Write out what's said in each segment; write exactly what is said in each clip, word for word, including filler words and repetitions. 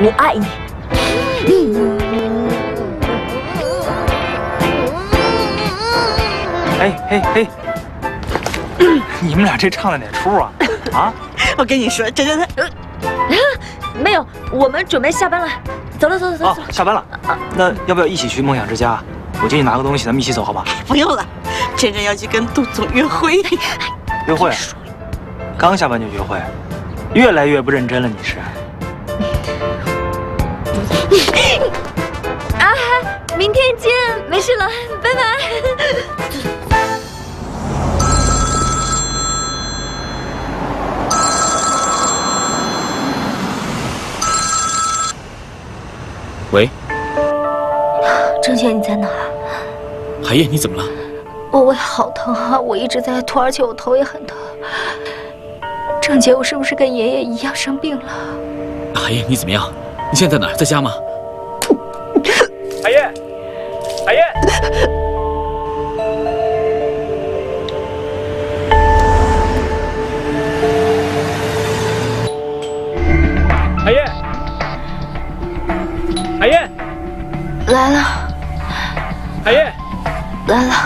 我爱你。 哎哎哎！你们俩这唱的哪出啊？啊！ 我跟你说，这真的。 没有，我们准备下班了。走了，走了，走了。 哦，下班了。那要不要一起去梦想之家？我进去拿个东西，咱们一起走，好吧？ 不用了，真真要去跟杜总约会。 约会？刚下班就约会，越来越不认真了，你是？ 啊，明天见，没事了，拜拜。 喂， 郑杰，你在哪儿？ 海燕，你怎么了？ 我胃好疼啊，我一直在吐，而且我头也很疼。郑杰，我是不是跟爷爷一样生病了？ 海燕，你怎么样？你现在在哪儿？在家吗？ 海燕，海燕，海燕，海燕， 来了， 海燕， 来了，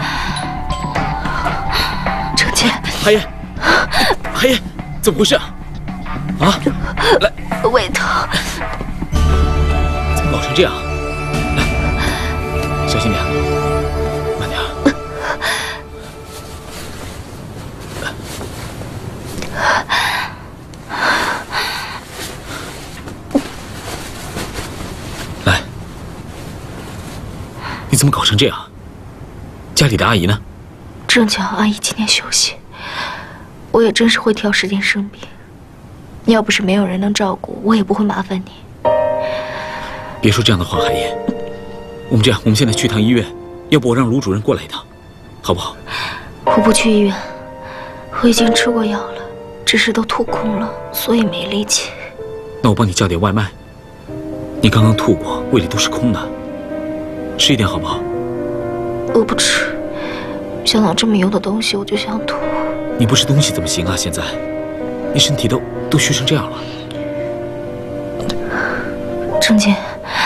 郑杰， 海燕，海燕，怎么回事啊？啊，来， 胃疼， 怎么搞成这样？来，小心点，慢点。来，你怎么搞成这样？家里的阿姨呢？ 正巧阿姨今天休息，我也真是会挑时间生病。要不是没有人能照顾，我也不会麻烦你。 别说这样的话，海燕。我们这样，我们现在去趟医院，要不我让卢主任过来一趟，好不好？ 我不去医院，我已经吃过药了，只是都吐空了，所以没力气。 那我帮你叫点外卖。你刚刚吐过，胃里都是空的，吃一点好不好？ 我不吃，想到这么油的东西，我就想吐。 你不吃东西怎么行啊？现在，你身体都都虚成这样了。 郑姐，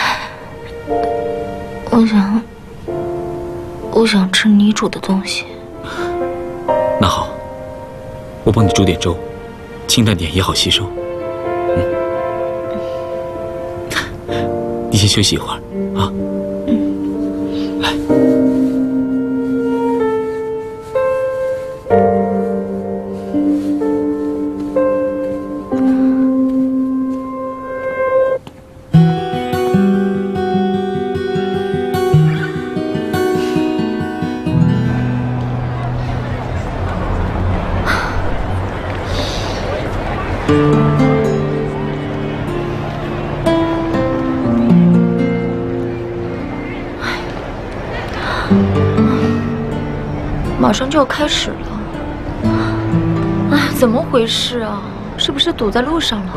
我想，我想吃你煮的东西。 那好，我帮你煮点粥，清淡点也好吸收。嗯，你先休息一会儿啊。嗯，来。 马上就要开始了，哎，怎么回事啊？是不是堵在路上了？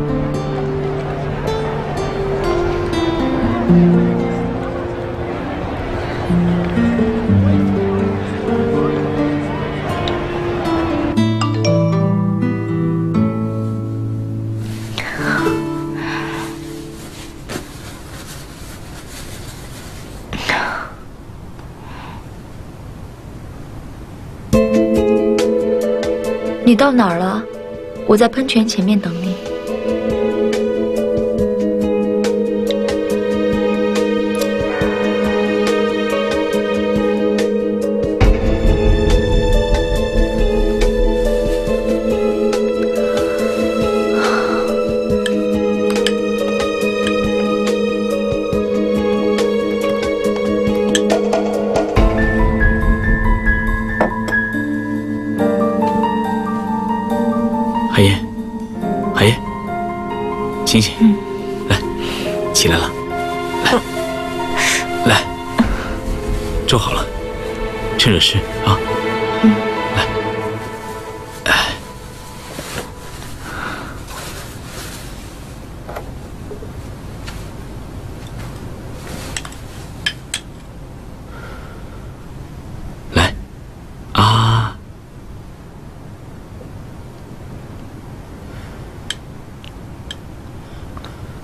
你到哪儿了？我在喷泉前面等你。 海燕，海燕，醒醒， 嗯， 来，起来了，来，来，粥好了，趁热吃啊。 嗯， 来，哎，来，啊。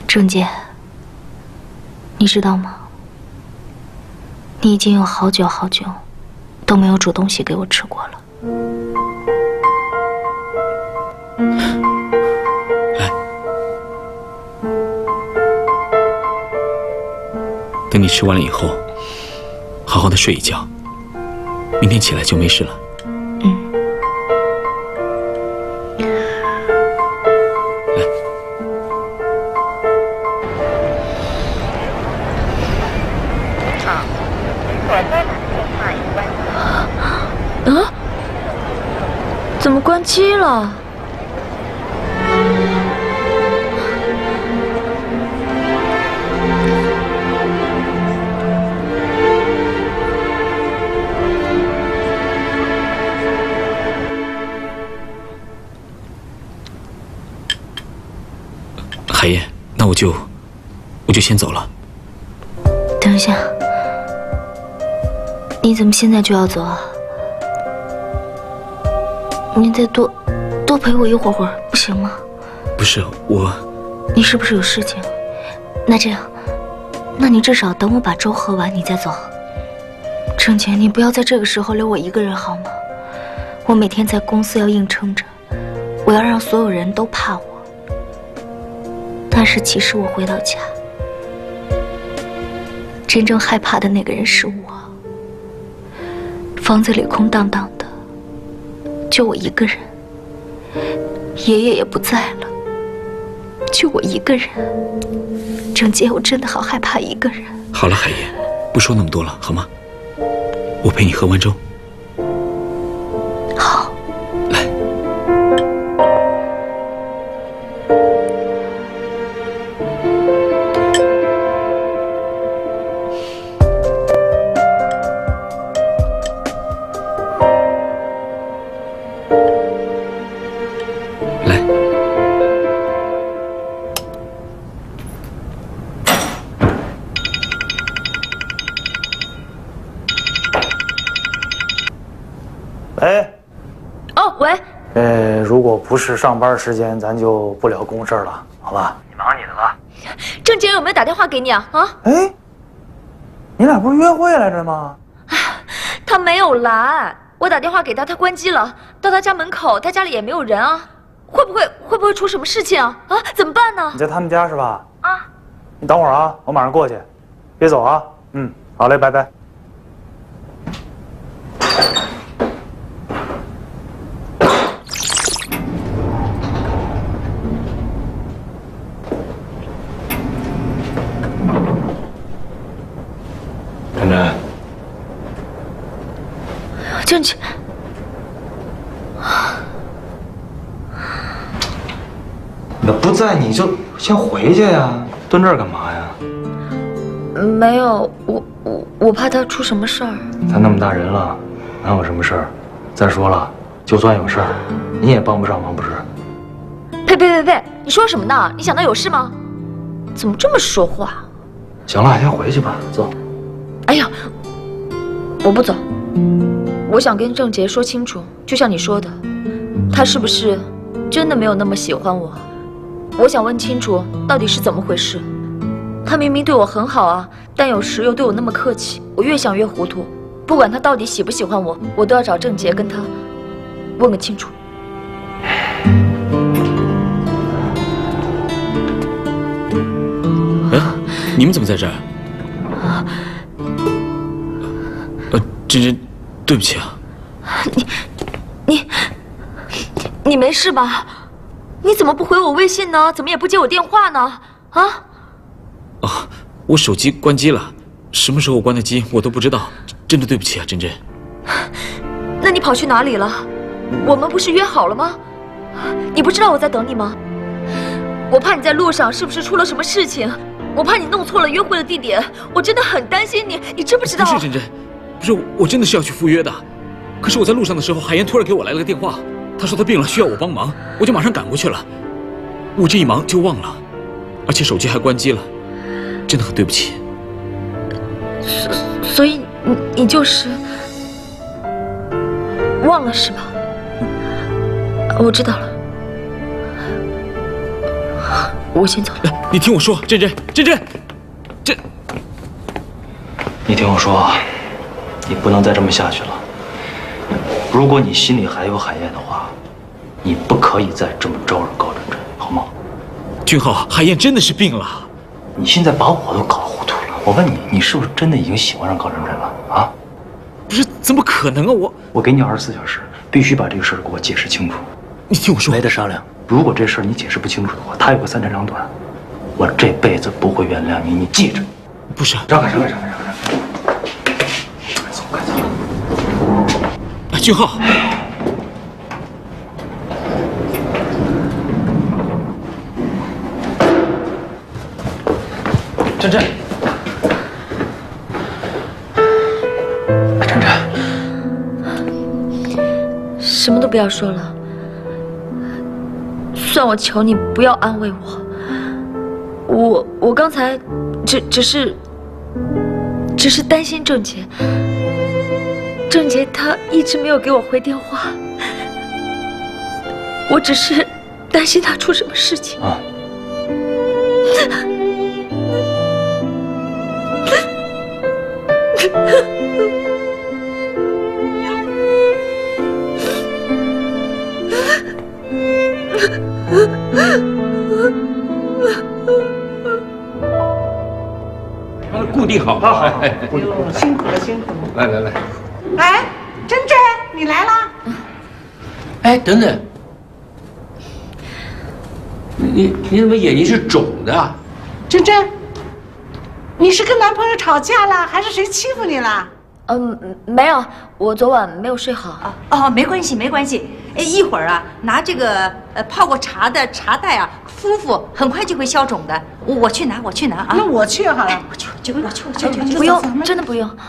郑洁，你知道吗？你已经有好久好久都没有煮东西给我吃过了。 来，等你吃完了以后，好好的睡一觉，明天起来就没事了。 嗯。 来。 啊？怎么关机了？ 海燕，那我就我就先走了。 等一下，你怎么现在就要走啊？你再多多陪我一会儿会儿，不行吗？ 不是我， 你是不是有事情？那这样，那你至少等我把粥喝完，你再走。郑洁，你不要在这个时候留我一个人好吗？我每天在公司要硬撑着，我要让所有人都怕我。但是其实我回到家，真正害怕的那个人是我。房子里空荡荡的，就我一个人，爷爷也不在了，就我一个人。郑洁，我真的好害怕一个人。 好了，海燕，不说那么多了，好吗？我陪你喝完粥。 好。 来。 喂， 哦，喂， 呃，如果不是上班时间，咱就不聊公事了，好吧？你忙你的吧。 郑洁有没有打电话给你啊？啊？ 哎，你俩不是约会来着吗？ 他没有来，我打电话给他，他关机了。到他家门口，他家里也没有人啊，会不会会不会出什么事情啊？啊，怎么办呢？ 你在他们家是吧？ 啊， 你等会儿啊，我马上过去，别走啊。嗯，好嘞，拜拜。 冉冉， 郑洁， 那不在你就先回去呀，蹲这儿干嘛呀？ 没有，我我我怕他出什么事儿。 他那么大人了，哪有什么事儿？再说了，就算有事儿，你也帮不上忙，不是？ 呸呸呸呸！你说什么呢？你想他有事吗？怎么这么说话？ 行了，先回去吧，走。 哎呀，我不走，我想跟郑洁说清楚，就像你说的，他是不是真的没有那么喜欢我？我想问清楚，到底是怎么回事？他明明对我很好啊，但有时又对我那么客气，我越想越糊涂。不管他到底喜不喜欢我，我都要找郑洁跟他问个清楚。 哎，你们怎么在这儿？呃，珍珍，对不起啊。 你，你，你没事吧？你怎么不回我微信呢？怎么也不接我电话呢？啊？ 哦，我手机关机了，什么时候关的机我都不知道，真的对不起啊，珍珍。 那你跑去哪里了？我们不是约好了吗？你不知道我在等你吗？我怕你在路上是不是出了什么事情？我怕你弄错了约会的地点，我真的很担心你，你知不知道？ 不是珍珍，不是，我真的是要去赴约的。可是我在路上的时候，海燕突然给我来了个电话，她说她病了，需要我帮忙，我就马上赶过去了。我这一忙就忘了，而且手机还关机了，真的很对不起。 所所以你你就是忘了是吧？我知道了，我先走了。 你听我说，真真，真真，这…… 你听我说，你不能再这么下去了。如果你心里还有海燕的话，你不可以再这么招惹高真真，好吗？ 俊浩，海燕真的是病了。 你现在把我都搞糊涂了。我问你，你是不是真的已经喜欢上高真真了啊？ 不是，怎么可能啊！我我给你二十四小时，必须把这个事儿给我解释清楚。 你听我说， 没得商量。如果这事儿你解释不清楚的话，他有个三长两短，我这辈子不会原谅你，你记着。 不是， 让开，让开，让开，让开，让开。快走，快走。 哎，俊浩。 真真，真真， 什么都不要说了，算我求你不要安慰我。我我刚才只只是只是担心郑杰，郑杰他一直没有给我回电话，我只是担心他出什么事情啊。 把它固定好。好，好， 辛苦了，辛苦了。 来来来。 哎，真真，你来啦！ 哎，等等，你你怎么眼睛是肿的？ 真真，你是跟男朋友吵架了，还是谁欺负你了？ 嗯，没有，我昨晚没有睡好。 哦哦，没关系，没关系。哎，一会儿啊，拿这个呃泡过茶的茶袋啊敷敷，很快就会消肿的。我我去拿，我去拿啊。 那我去好了。 哎，我去，就我去，我去，我去。 不用，真的不用。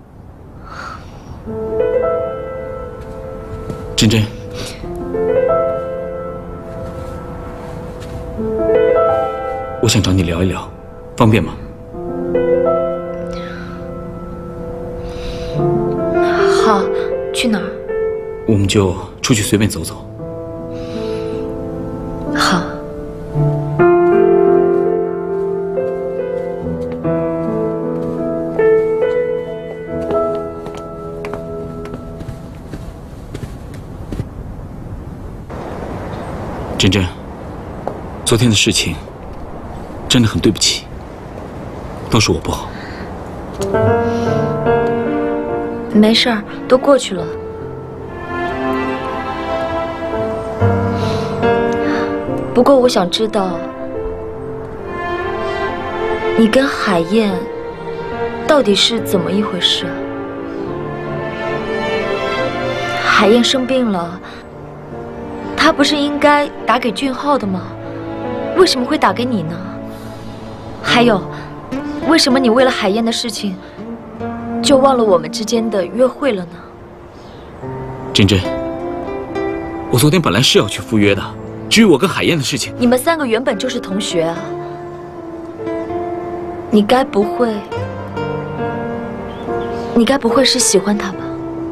真真，我想找你聊一聊，方便吗？ 好，去哪儿？ 我们就出去随便走走。 好。 真真，昨天的事情真的很对不起，都是我不好。 没事儿，都过去了。不过我想知道，你跟海燕到底是怎么一回事啊？海燕生病了，她不是应该打给俊浩的吗？为什么会打给你呢？还有，为什么你为了海燕的事情就忘了我们之间的约会了呢？ 真真，我昨天本来是要去赴约的，至于我跟海燕的事情， 你们三个原本就是同学啊，你该不会，你该不会是喜欢他吧？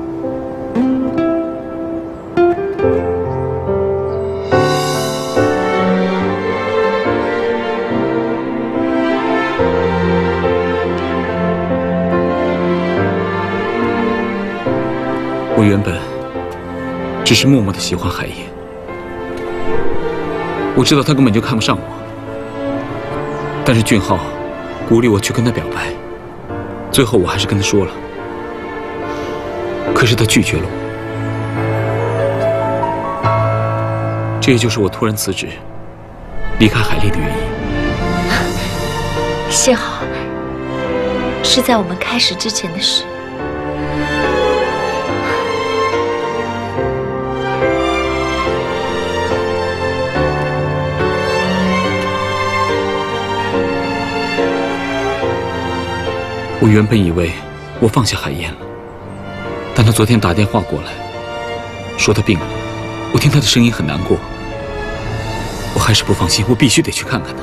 我原本只是默默的喜欢海燕，我知道他根本就看不上我，但是俊浩鼓励我去跟他表白，最后我还是跟他说了，可是他拒绝了我，这也就是我突然辞职离开海丽的原因。 幸好是在我们开始之前的事。 我原本以为我放下海燕了，但他昨天打电话过来，说他病了。我听他的声音很难过，我还是不放心，我必须得去看看他。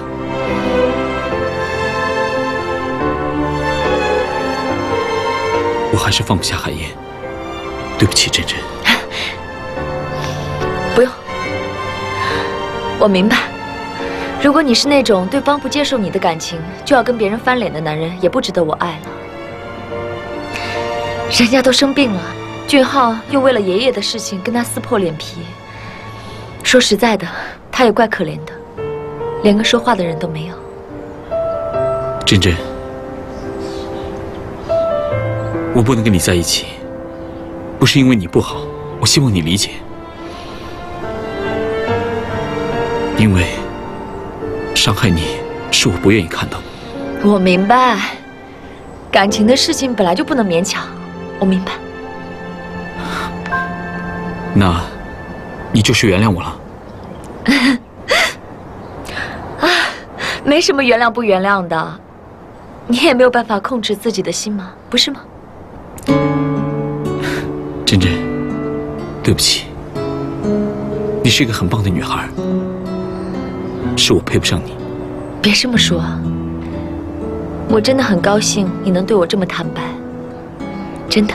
我还是放不下海燕，对不起，真真。 不用，我明白， 如果你是那种对方不接受你的感情就要跟别人翻脸的男人，也不值得我爱了。人家都生病了，俊浩又为了爷爷的事情跟他撕破脸皮。说实在的，他也怪可怜的，连个说话的人都没有。 珍珍，我不能跟你在一起，不是因为你不好，我希望你理解。因为伤害你是我不愿意看到的。 我明白，感情的事情本来就不能勉强，我明白。 那，你就是原谅我了。 啊，没什么原谅不原谅的，你也没有办法控制自己的心嘛，不是吗？ 珍珍，对不起，你是一个很棒的女孩，是我配不上你。 别这么说，我真的很高兴你能对我这么坦白，真的。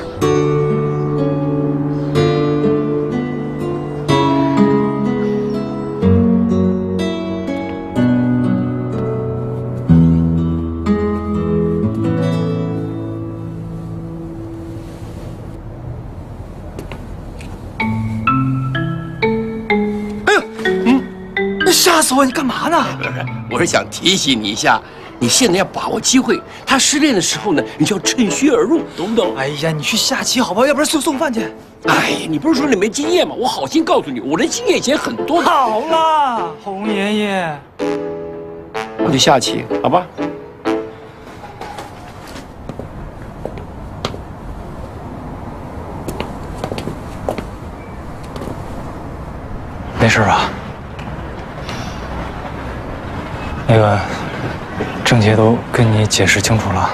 吓死我！你干嘛呢？ 不是，我是想提醒你一下，你现在要把握机会。他失恋的时候呢，你就要趁虚而入，懂不懂？ 哎呀，你去下棋好不好？要不然送送饭去。 哎呀，你不是说你没经验吗？我好心告诉你，我的经验以前很多的。 好了，红爷爷， 我去下棋，好吧？ 没事吧？那个，郑杰都跟你解释清楚了。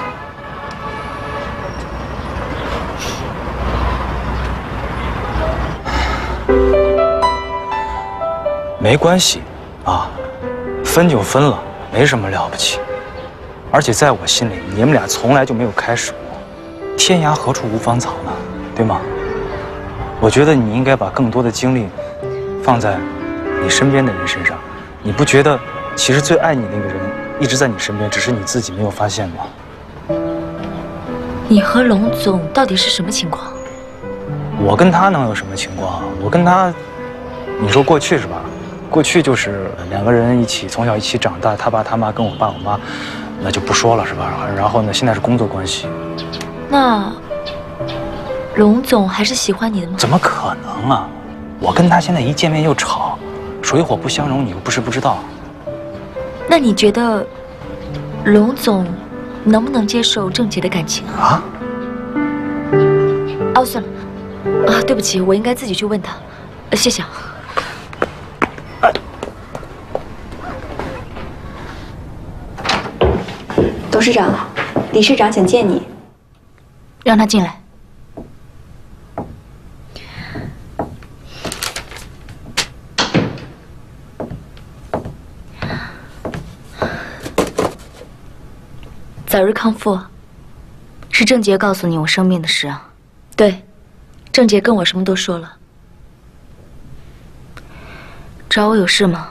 没关系，啊，分就分了，没什么了不起。而且在我心里，你们俩从来就没有开始过。天涯何处无芳草呢？对吗？我觉得你应该把更多的精力放在你身边的人身上。你不觉得？其实最爱你那个人一直在你身边，只是你自己没有发现吗？ 你和龙总到底是什么情况？ 我跟他能有什么情况？我跟他，你说过去是吧？过去就是两个人一起从小一起长大，他爸他妈跟我爸我妈，那就不说了是吧？然后呢，现在是工作关系。 那龙总还是喜欢你的吗？ 怎么可能啊！我跟他现在一见面就吵，水火不相容，你又不是不知道。 那你觉得龙总能不能接受郑杰的感情啊？哦，算了，啊，对不起，我应该自己去问他。呃、谢谢啊。 董事长，理事长想见你， 让他进来。早日康复。是郑杰告诉你我生病的事啊？对，郑杰跟我什么都说了。找我有事吗？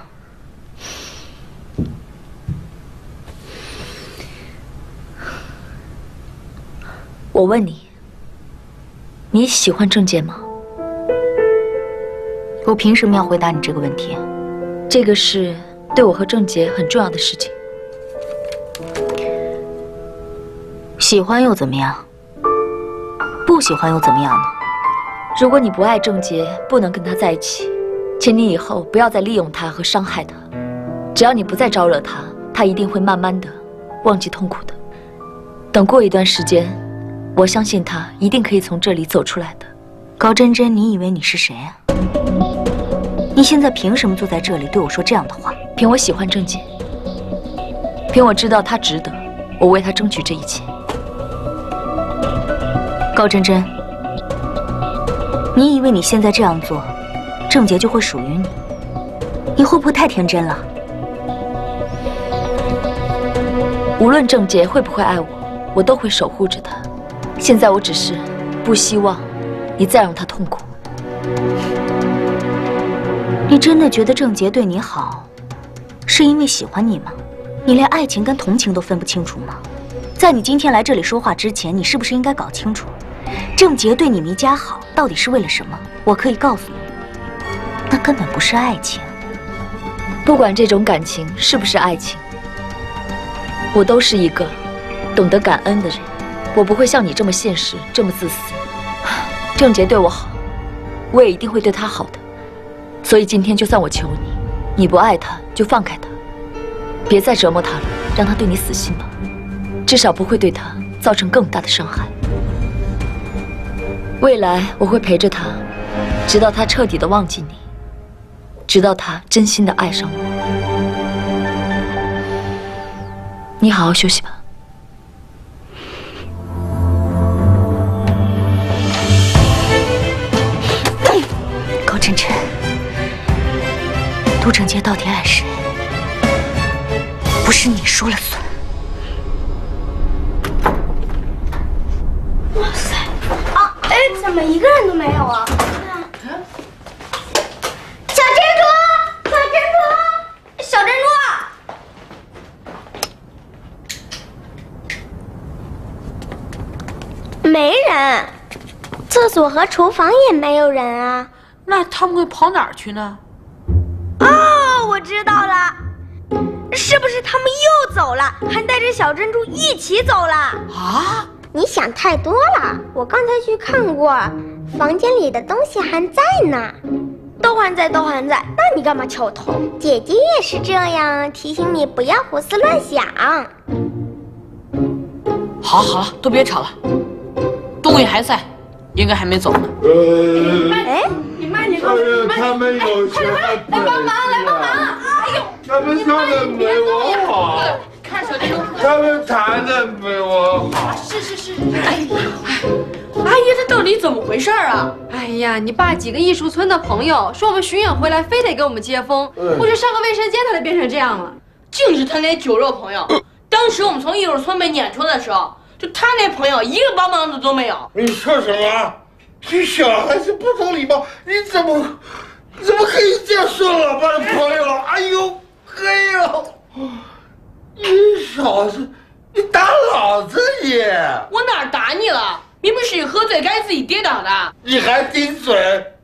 我问你，你喜欢郑杰吗？我凭什么要回答你这个问题？这个是对我和郑杰很重要的事情。喜欢又怎么样？不喜欢又怎么样呢？如果你不爱郑杰，不能跟他在一起，请你以后不要再利用他和伤害他。只要你不再招惹他，他一定会慢慢的忘记痛苦的。等过一段时间，我相信他一定可以从这里走出来的。 高真真，你以为你是谁啊？你现在凭什么坐在这里对我说这样的话？ 凭我喜欢郑杰，凭我知道他值得，我为他争取这一切。 高真真，你以为你现在这样做，郑杰就会属于你？你会不会太天真了？ 无论郑杰会不会爱我，我都会守护着他。现在我只是不希望你再让他痛苦。 你真的觉得郑杰对你好， 是因为喜欢你吗？你连爱情跟同情都分不清楚吗？在你今天来这里说话之前，你是不是应该搞清楚，郑杰对你弥家好到底是为了什么？我可以告诉你，那根本不是爱情。 不管这种感情是不是爱情，我都是一个懂得感恩的人。我不会像你这么现实，这么自私。郑杰对我好，我也一定会对他好的。所以今天就算我求你，你不爱他就放开他，别再折磨他了，让他对你死心吧，至少不会对他造成更大的伤害。未来我会陪着他，直到他彻底的忘记你，直到他真心的爱上我。你好好休息吧。 高晨晨，杜正杰到底爱谁？不是你说了算。 哇塞！啊，哎，怎么一个人都没有啊？小珍珠，小珍珠，小珍珠，没人。厕所和厨房也没有人啊。 那他们会跑哪儿去呢？ 哦，我知道了，是不是他们又走了，还带着小珍珠一起走了？ 啊！ 你想太多了，我刚才去看过，房间里的东西还在呢。都还在，都还在，那你干嘛敲头？姐姐也是这样提醒你不要胡思乱想。 好了好了，都别吵了，东西还在，应该还没走呢。 哎， 你慢点，他们有些来帮忙，来帮忙！哎呦，他们说的没我好， 看手机， 他们谈的没我好。 是是是，哎呀，阿姨，这到底怎么回事啊？ 哎呀，你爸几个艺术村的朋友说我们巡演回来，非得给我们接风，不是上个卫生间，他就变成这样了。 净是他那酒肉朋友，当时我们从艺术村被撵出的时候，就他那朋友一个帮忙的都没有。 你说什么？这小孩子不懂礼貌，你怎么你怎么可以这样说老爸的朋友？哎呦，哎呦，你小子，你打老子你！ 我哪儿打你了？明明是你喝醉该自己跌倒的。 你还顶嘴？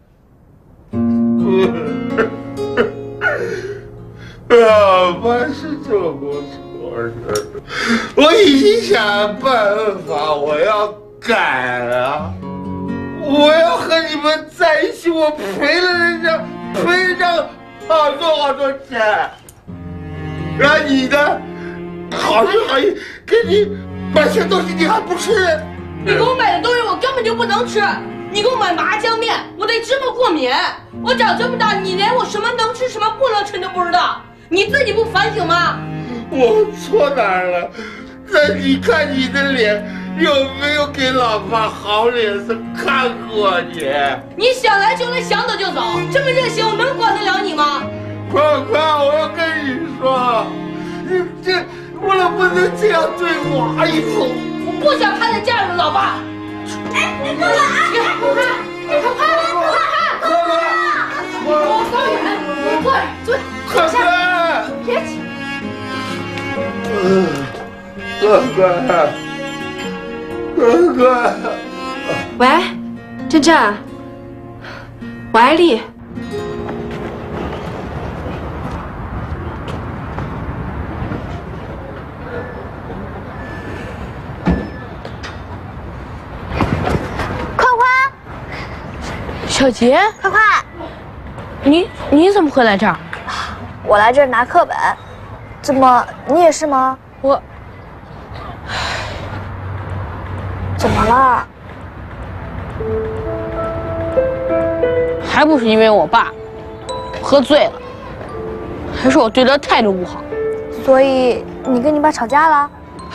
老爸是这么说的，我已经想办法，我要改了。我要和你们在一起，我赔了人家，赔人家好多好多钱。然后你呢，好心好意给你买些东西，你还不吃？ 你给我买的东西我根本就不能吃。你给我买麻酱面，我对芝麻过敏。我长这么大，你连我什么能吃什么不能吃都不知道，你自己不反省吗？ 我错哪儿了？那你看你的脸。有没有给老爸好脸色看过你？ 你想来就来，想走就走，这么任性，我能管得了你吗？ 宽宽，我要跟你说，你这我能不能这样对我？哎呦， 我不想看见嫁入老爸。 哎，你过来啊！快快，快快，快快， 我高远，你坐坐， 快快， 别起。 快快。哥哥， 喂，珍珍，我艾丽。 宽宽， 小杰， 宽宽， 你你怎么会来这儿？ 我来这儿拿课本。怎么，你也是吗？ 我。 怎么了？ 还不是因为我爸喝醉了，还说我对他态度不好。 所以你跟你爸吵架了？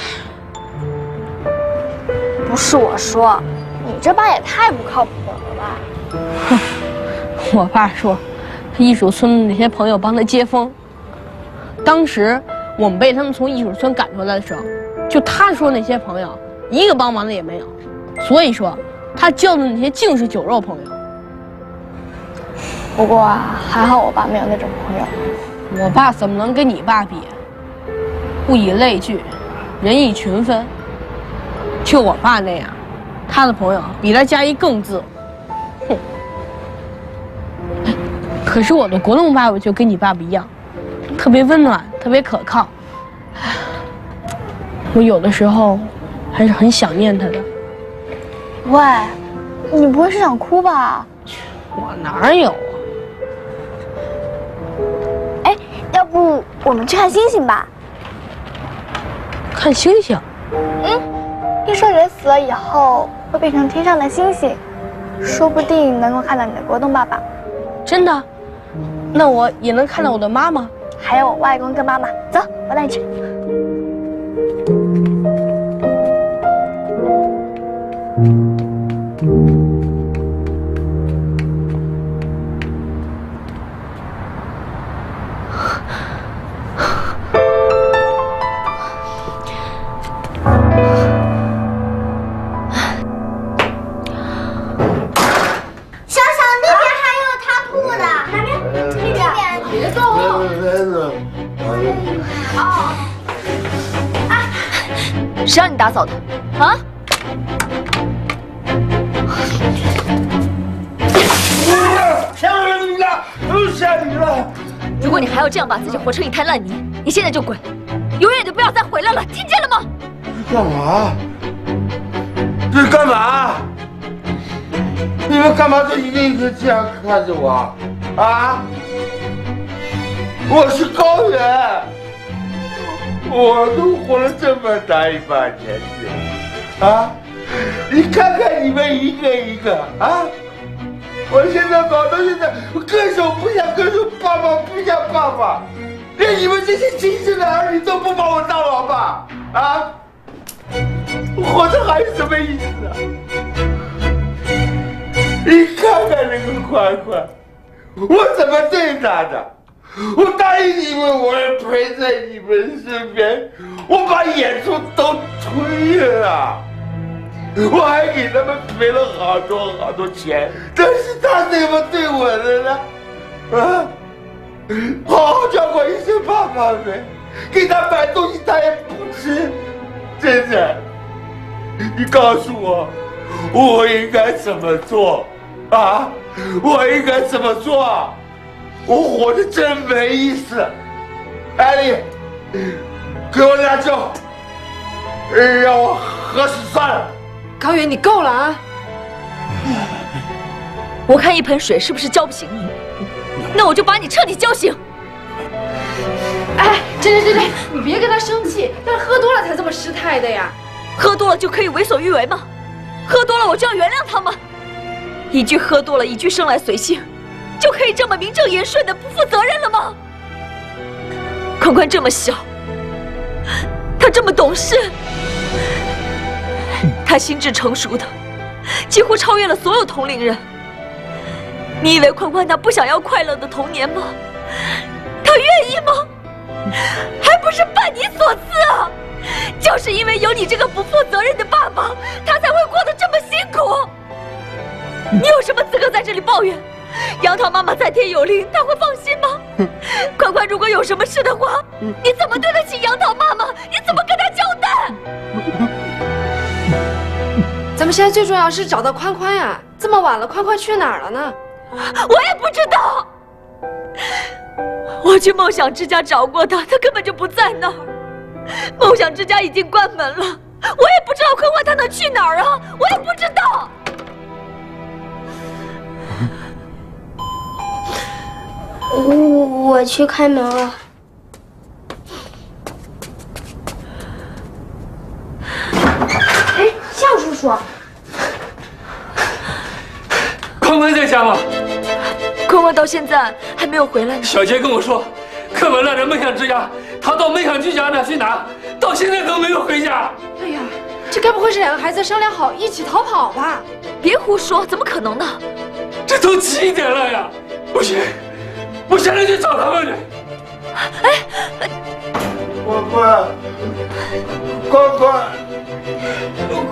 不是我说，你这爸也太不靠谱了吧？ 哼，我爸说，艺术村的那些朋友帮他接风。当时我们被他们从艺术村赶出来的时候，就他说那些朋友。一个帮忙的也没有，所以说他交的那些净是酒肉朋友。 不过还好我爸没有那种朋友。 我爸怎么能跟你爸比？物以类聚，人以群分。就我爸那样，他的朋友比他家一更自。哼！可是我的国栋爸爸就跟你爸爸一样，特别温暖，特别可靠。我有的时候还是很想念他的。 喂，你不会是想哭吧？ 我哪有啊？ 哎，要不我们去看星星吧？ 看星星？ 嗯，听说人死了以后会变成天上的星星，说不定能够看到你的国栋爸爸。 真的？那我也能看到我的妈妈， 还有我外公跟妈妈。走，我带你去。 谁让你打扫的？啊！ 下雨了，又下雨了！ 如果你还要这样把自己活成一滩烂泥，你现在就滚，永远都不要再回来了，听见了吗？ 干嘛？这是干嘛？你们干嘛就一个一个这样看着我？啊！我是高原。我都活了这么大一把年纪了，啊！你看看你们一个一个啊！我现在搞到现在，我歌手不像歌手，爸爸不像爸爸，连你们这些亲生的儿女都不把我当老爸啊！活着还有什么意思啊？你看看那个宽宽，我怎么对他的？我答应你们，我要陪在你们身边，我把演出都推了，我还给他们赔了好多好多钱，但是他怎么对我的呢？啊，好好叫过一声爸爸没，给他买东西他也不吃，真的，你告诉我，我应该怎么做啊？我应该怎么做？我活着真没意思，艾丽，给我俩酒，让我喝死算了。 高远，你够了啊！我看一盆水是不是浇不醒你？那我就把你彻底浇醒。 哎，真真真真，你别跟他生气，他是喝多了才这么失态的呀。 喝多了就可以为所欲为吗？喝多了我就要原谅他吗？一句喝多了，一句生来随性。就可以这么名正言顺的不负责任了吗？宽宽这么小，他这么懂事，他心智成熟的几乎超越了所有同龄人。你以为宽宽他不想要快乐的童年吗？他愿意吗？还不是拜你所赐啊！就是因为有你这个不负责任的爸爸，他才会过得这么辛苦。你有什么资格在这里抱怨？杨桃妈妈在天有灵，她会放心吗？宽宽如果有什么事的话，你怎么对得起杨桃妈妈？你怎么跟她交代？ 咱们现在最重要是找到宽宽呀！这么晚了，宽宽去哪儿了呢？ 我也不知道。我去梦想之家找过他，他根本就不在那儿。梦想之家已经关门了，我也不知道宽宽他能去哪儿啊！我也不知道。 我我去开门了。 哎，夏叔叔， 宽宽在家吗？ 宽宽到现在还没有回来呢。 小杰跟我说，课本落在梦想之家，他到梦想之家那去拿，到现在都没有回家。 哎呀，这该不会是两个孩子商量好一起逃跑吧？ 别胡说，怎么可能呢？ 这都几点了呀？不行。我现在去找他们去。 哎， 宽宽，宽宽，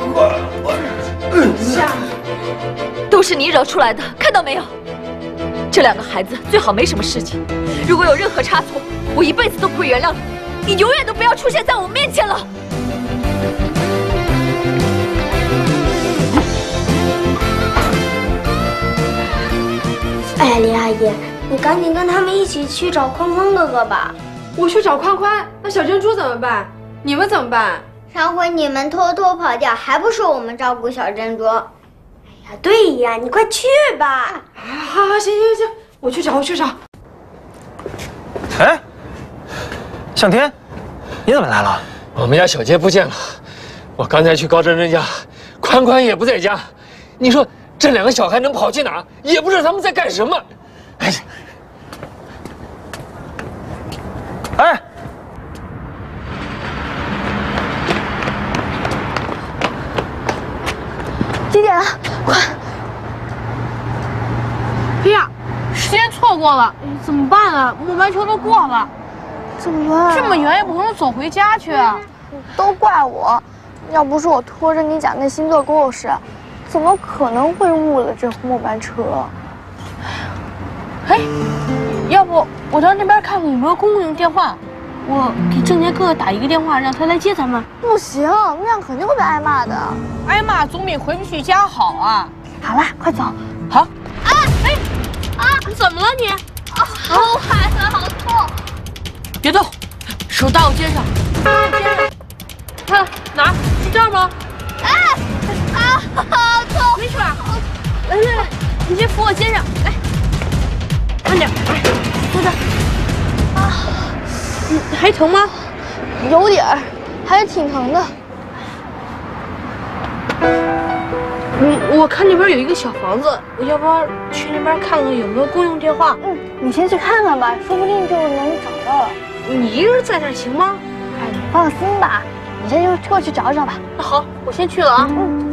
宽宽， 夏，都是你惹出来的，看到没有？ 这两个孩子最好没什么事情。如果有任何差错，我一辈子都不会原谅你。你永远都不要出现在我面前了。 哎呀，李阿姨，你赶紧跟他们一起去找宽宽哥哥吧。 我去找宽宽，那小珍珠怎么办？你们怎么办？ 上回你们偷偷跑掉，还不是我们照顾小珍珠？哎呀，对呀，你快去吧。 好好，行行行，我去找，我去找。 哎，向天，你怎么来了？ 我们家小杰不见了，我刚才去高真真家，宽宽也不在家。你说这两个小孩能跑去哪？也不知道他们在干什么。哎， 哎， 几点了？快！ 哎呀，时间错过了，怎么办啊？末班车都过了， 怎么办？ 这么远也不能走回家去啊！ 都怪我，要不是我拖着你讲那星座故事，怎么可能会误了这末班车？ 哎，要不我到那边看看有没有公用电话，我给郑杰哥哥打一个电话，让他来接咱们。 不行，那样肯定会被挨骂的。 挨骂总比回不去家好啊！ 好啦，快走。 好。啊，哎，啊，怎么了你？啊， 好喊的好痛！ 别动，手搭我肩上，搭我肩上。看哪儿？是这儿吗？ 哎，啊，好痛！ 没事吧？来来来，你先扶我肩上，来，慢点，来，坐这儿。啊，你还疼吗？ 有点儿，还是挺疼的。 嗯，我看那边有一个小房子，我要不要去那边看看有没有公用电话？ 嗯，你先去看看吧，说不定就能找到了。 你一个人在这儿行吗？ 哎，你放心吧，你先用车去找找吧。 那好，我先去了啊。 嗯。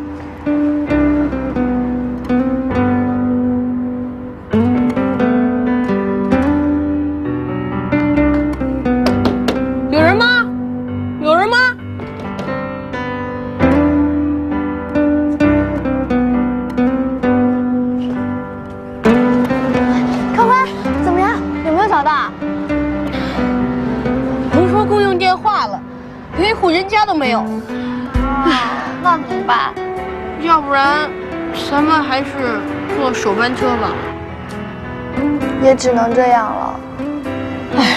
有人吗？有人吗？ 宽宽，怎么样？有没有找到？ 甭说公用电话了，连一户人家都没有。 啊，那怎么办？ 要不然，咱们还是坐首班车吧。 也只能这样了。 唉。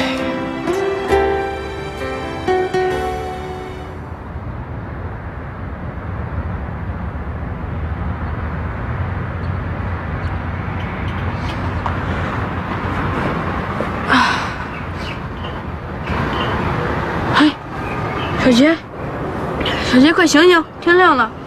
小杰，小杰，快醒醒！天亮了。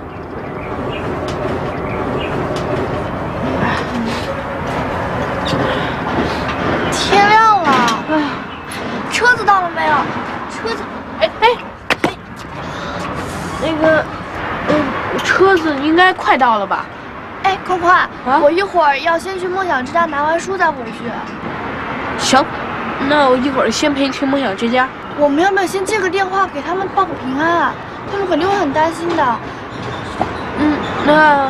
天亮了，哎呀，车子到了没有？车子， 哎哎哎，那个，嗯，车子应该快到了吧？ 哎，宽宽，啊、我一会儿要先去梦想之家拿完书再回去。 行，那我一会儿先陪你去梦想之家。 我们要不要先接个电话给他们报个平安啊？他们肯定会很担心的。 嗯，那，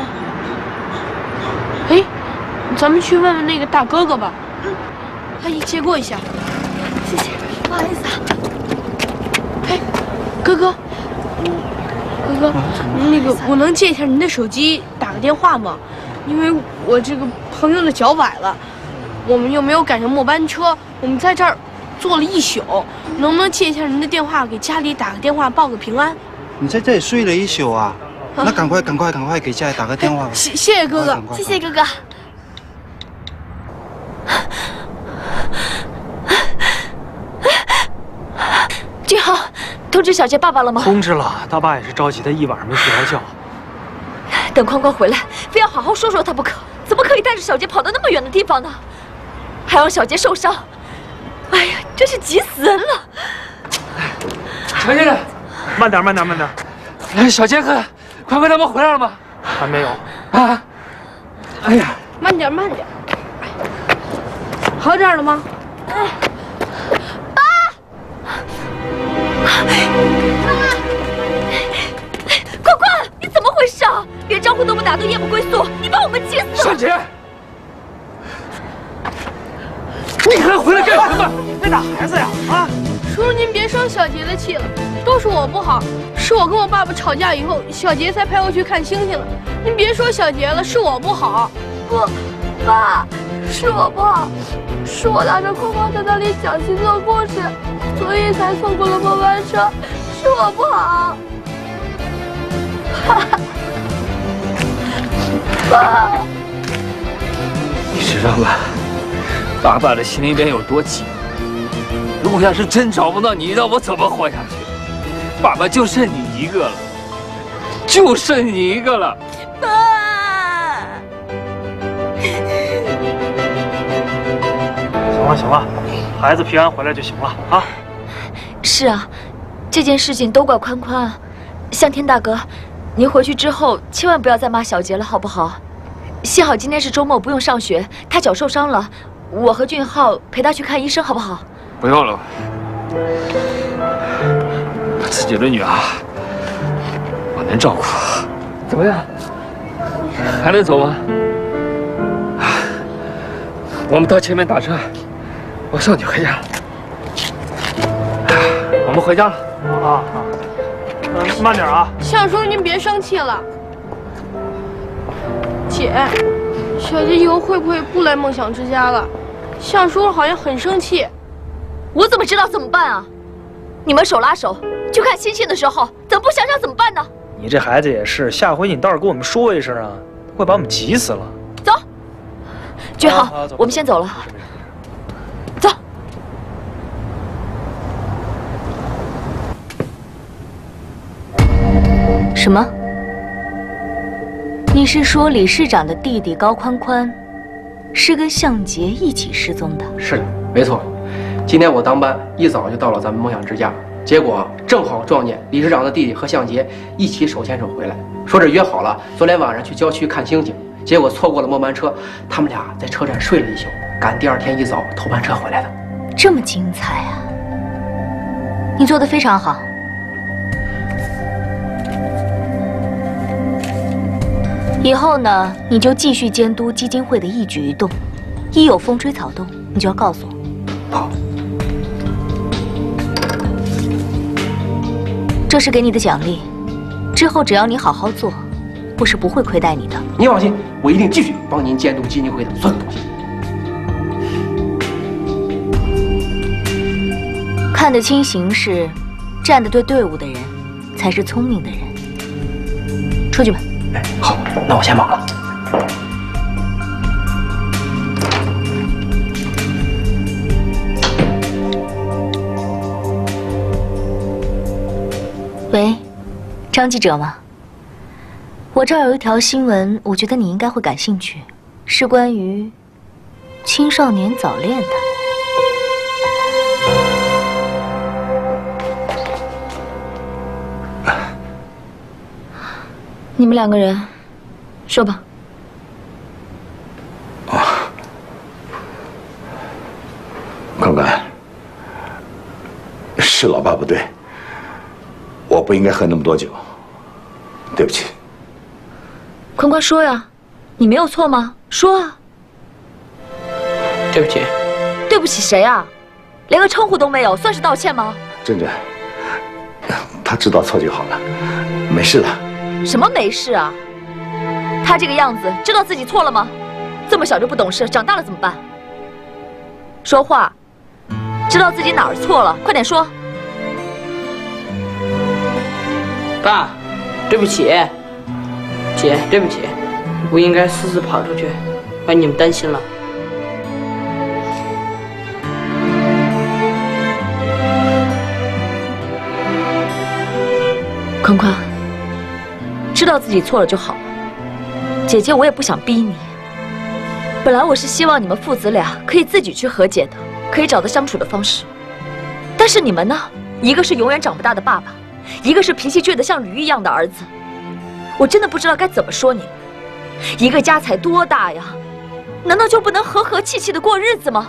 哎，咱们去问问那个大哥哥吧。嗯，阿姨接过一下。 谢谢，不好意思啊。 哎，哥哥，嗯，哥哥，那个我能借一下您的手机打个电话吗？因为我这个朋友的脚崴了，我们又没有赶上末班车，我们在这儿坐了一宿，能不能借一下您的电话，给家里打个电话报个平安？ 你在这里睡了一宿啊？啊那赶快、赶快、赶快给家里打个电话吧。 谢谢谢哥哥， 谢谢哥哥。 俊豪，通知小杰爸爸了吗？ 通知了，他爸也是着急的，一晚上没睡着觉。 等宽宽回来，非要好好说说他不可。怎么可以带着小杰跑到那么远的地方呢？还让小杰受伤。哎呀，真是急死人了！ 常先生， 慢点，慢点，慢点。 哎，小杰克，宽宽他们回来了吗？ 还没有。 啊！哎呀， 慢点，慢点。好点了吗？ 爸！ 宽宽，你怎么回事啊？连招呼都不打，都夜不归宿，你把我们急死了！ 小杰， 别打孩子呀！啊！ 叔叔您别生小杰的气了，都是我不好，是我跟我爸爸吵架以后，小杰才陪我去看星星的。您别说小杰了，是我不好。 不，爸，是我不好，是我拉着框框在那里讲星座故事，所以才错过了末班车，是我不好。爸， 你知道吗？爸爸的心里边有多急？如果要是真找不到你，让我怎么活下去？爸爸就剩你一个了，就剩你一个了。 爸， 行了行了，孩子平安回来就行了啊。 是啊，这件事情都怪宽宽啊。向天大哥，您回去之后千万不要再骂小杰了，好不好？幸好今天是周末，不用上学，他脚受伤了，我和俊浩陪他去看医生，好不好？ 不用了，自己的女儿我能照顾。怎么样？还能走吗？我们到前面打车，我送你回家。我们回家了。 啊啊，嗯，慢点啊。 向叔，您别生气了。姐，小杰以后会不会不来梦想之家了？向叔好像很生气。 我怎么知道怎么办啊？你们手拉手去看星星的时候，怎么不想想怎么办呢？ 你这孩子也是，下回你倒是跟我们说一声啊，会把我们急死了。 走，俊浩，啊、我们先走了。走。 什么？你是说理事长的弟弟高宽宽是跟向杰一起失踪的？ 是的，没错。今天我当班，一早就到了咱们梦想之家，结果正好撞见理事长的弟弟和向杰一起手牵手回来，说是约好了昨天晚上去郊区看星星，结果错过了末班车，他们俩在车站睡了一宿，赶第二天一早头班车回来的。 这么精彩啊！你做得非常好。以后呢，你就继续监督基金会的一举一动，一有风吹草动，你就要告诉我。 好。 这是给你的奖励，之后只要你好好做，我是不会亏待你的。 您放心，我一定继续帮您监督基金会的所有东西。 看得清形势，站得对队伍的人，才是聪明的人。出去吧。 哎，好，那我先忙了。 喂，张记者吗？我这儿有一条新闻，我觉得你应该会感兴趣，是关于青少年早恋的。 你们两个人，说吧。 啊，宽宽，是老爸不对。我不应该喝那么多酒，对不起。 宽宽说呀，你没有错吗？说啊。 对不起。 对不起谁啊？连个称呼都没有，算是道歉吗？ 珍珍，他知道错就好了，没事的。 什么没事啊？他这个样子，知道自己错了吗？这么小就不懂事，长大了怎么办？说话，知道自己哪儿错了，快点说。 爸，对不起，姐，对不起，我应该私自跑出去，把你们担心了。 宽宽，知道自己错了就好了。姐姐，我也不想逼你。本来我是希望你们父子俩可以自己去和解的，可以找到相处的方式。但是你们呢？一个是永远长不大的爸爸。一个是脾气倔得像驴一样的儿子，我真的不知道该怎么说你们。一个家才多大呀，难道就不能和和气气的过日子吗？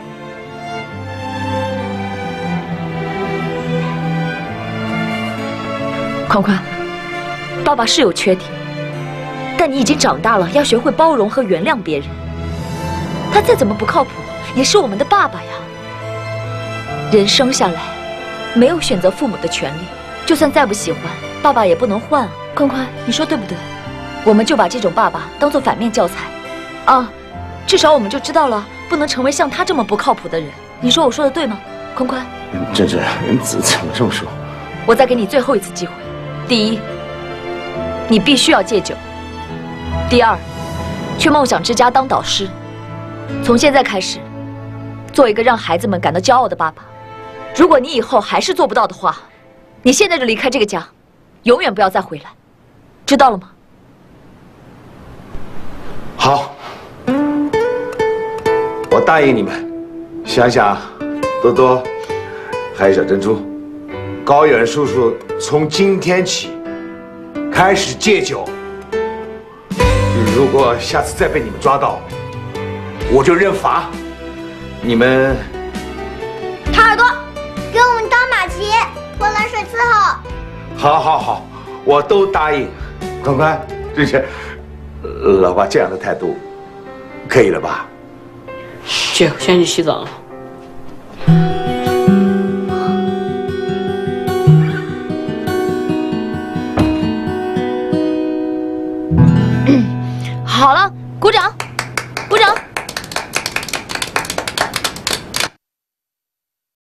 宽宽，爸爸是有缺点，但你已经长大了，要学会包容和原谅别人。他再怎么不靠谱，也是我们的爸爸呀。 人生下来没有选择父母的权利，就算再不喜欢，爸爸也不能换啊。宽宽，你说对不对？我们就把这种爸爸当做反面教材，啊，至少我们就知道了，不能成为像他这么不靠谱的人。你说我说的对吗，宽宽？ 珍珍，怎怎么这么说？ 我再给你最后一次机会。第一，你必须要戒酒；第二，去梦想之家当导师。从现在开始，做一个让孩子们感到骄傲的爸爸。如果你以后还是做不到的话，你现在就离开这个家，永远不要再回来，知道了吗？ 好，我答应你们。想想，多多，还有小珍珠，高远叔叔从今天起开始戒酒。如果下次再被你们抓到，我就认罚。你们， 掏耳朵，给我们当马骑，泼冷水伺候。 好，好，好，我都答应。宽宽，这是老爸这样的态度，可以了吧？ 姐，我先去洗澡了。 好了，鼓掌。